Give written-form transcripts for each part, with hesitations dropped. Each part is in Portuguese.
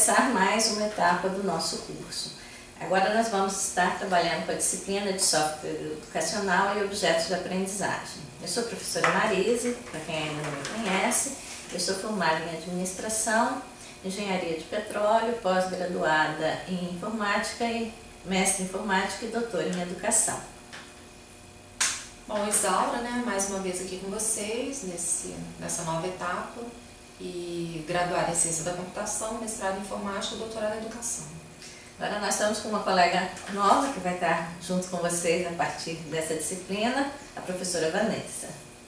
começar mais uma etapa do nosso curso. Agora nós vamos estar trabalhando com a disciplina de software educacional e objetos de aprendizagem. Eu sou a professora Marise, para quem ainda não me conhece. Eu sou formada em administração, engenharia de petróleo, pós-graduada em informática e mestre em informática e doutora em educação. Bom, Isaura, mais uma vez aqui com vocês nessa nova etapa, e graduada em ciência da computação, mestrado em informática e doutorado em educação. Agora nós estamos com uma colega nova que vai estar junto com vocês a partir dessa disciplina, a professora Vanessa.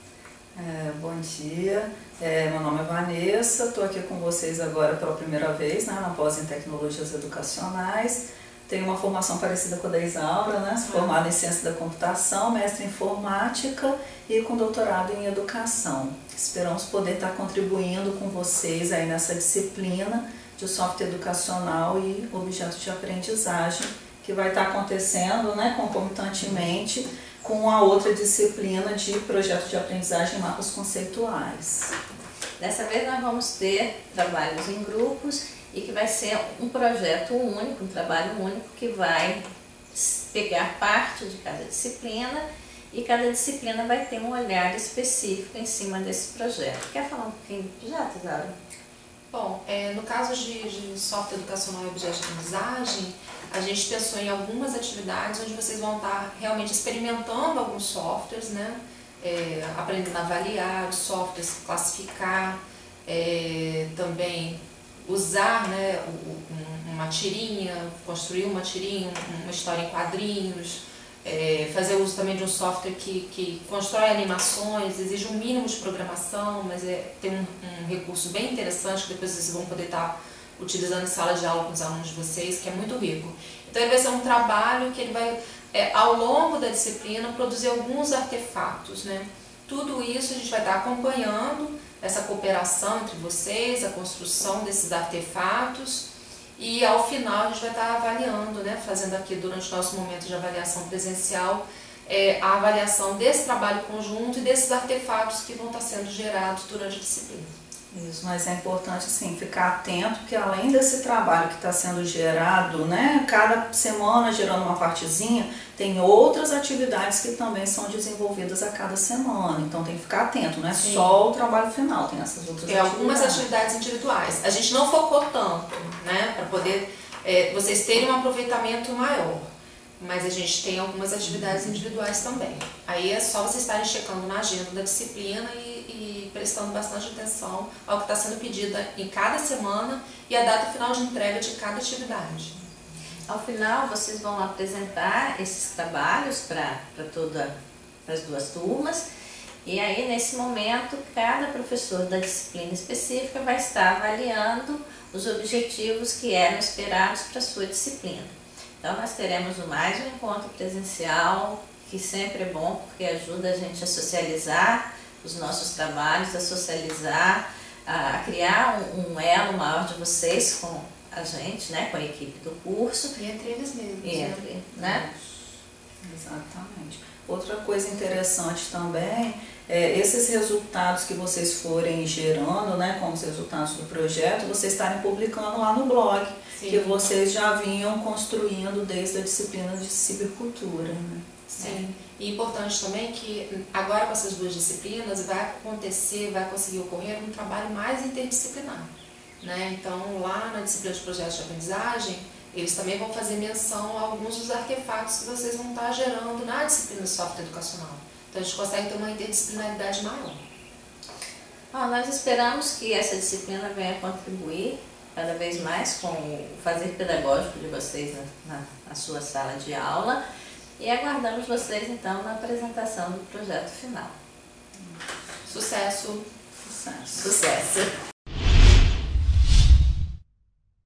Bom dia, meu nome é Vanessa, estou aqui com vocês agora pela primeira vez, na pós em tecnologias educacionais. Tenho uma formação parecida com a da Isaura, formada em ciência da computação, mestre em informática e com doutorado em educação. Esperamos poder estar contribuindo com vocês aí nessa disciplina de software educacional e objetos de aprendizagem, que vai estar acontecendo concomitantemente com a outra disciplina de projetos de aprendizagem e mapas conceituais. Dessa vez nós vamos ter trabalhos em grupos e que vai ser um projeto único, um trabalho único que vai pegar parte de cada disciplina e cada disciplina vai ter um olhar específico em cima desse projeto. Quer falar um pouquinho do projeto, Isaura? Bom, no caso de software educacional e objetos de aprendizagem, a gente pensou em algumas atividades onde vocês vão estar realmente experimentando alguns softwares, aprendendo a avaliar os softwares, classificar, também usar uma tirinha, construir uma tirinha, uma história em quadrinhos, fazer uso também de um software que constrói animações, exige um mínimo de programação, mas tem um recurso bem interessante que depois vocês vão poder estar utilizando em sala de aula com os alunos de vocês, que é muito rico. Então ele vai ser um trabalho que ele vai, ao longo da disciplina, produzir alguns artefatos, Tudo isso a gente vai estar acompanhando, essa cooperação entre vocês, a construção desses artefatos, e ao final a gente vai estar avaliando, fazendo aqui durante o nosso momento de avaliação presencial, a avaliação desse trabalho conjunto e desses artefatos que vão estar sendo gerados durante a disciplina. Isso, mas é importante ficar atento, porque além desse trabalho que está sendo gerado, cada semana gerando uma partezinha, tem outras atividades que também são desenvolvidas a cada semana, então tem que ficar atento, não é só o trabalho final, tem essas outras atividades. Algumas atividades individuais. A gente não focou tanto, para poder vocês terem um aproveitamento maior, mas a gente tem algumas atividades individuais também. Aí é só vocês estarem checando na agenda da disciplina e prestando bastante atenção ao que está sendo pedido em cada semana e a data final de entrega de cada atividade. Ao final, vocês vão apresentar esses trabalhos para as duas turmas e aí, nesse momento, cada professor da disciplina específica vai estar avaliando os objetivos que eram esperados para a sua disciplina. Então, nós teremos mais um encontro presencial, que sempre é bom, porque ajuda a gente a socializar os nossos trabalhos, a socializar, a criar um elo maior de vocês com a gente, com a equipe do curso. E entre eles mesmos. Exatamente. Outra coisa interessante também esses resultados que vocês forem gerando, como os resultados do projeto, vocês estarem publicando lá no blog, Sim. que vocês já vinham construindo desde a disciplina de cibercultura. Sim, e importante também que agora com essas duas disciplinas vai conseguir ocorrer um trabalho mais interdisciplinar. Então lá na disciplina de projetos de aprendizagem, eles também vão fazer menção a alguns dos artefatos que vocês vão estar gerando na disciplina de software educacional. Então a gente consegue ter uma interdisciplinaridade maior. Nós esperamos que essa disciplina venha contribuir cada vez mais com o fazer pedagógico de vocês na sua sala de aula e aguardamos vocês então na apresentação do projeto final. Sucesso! Sucesso!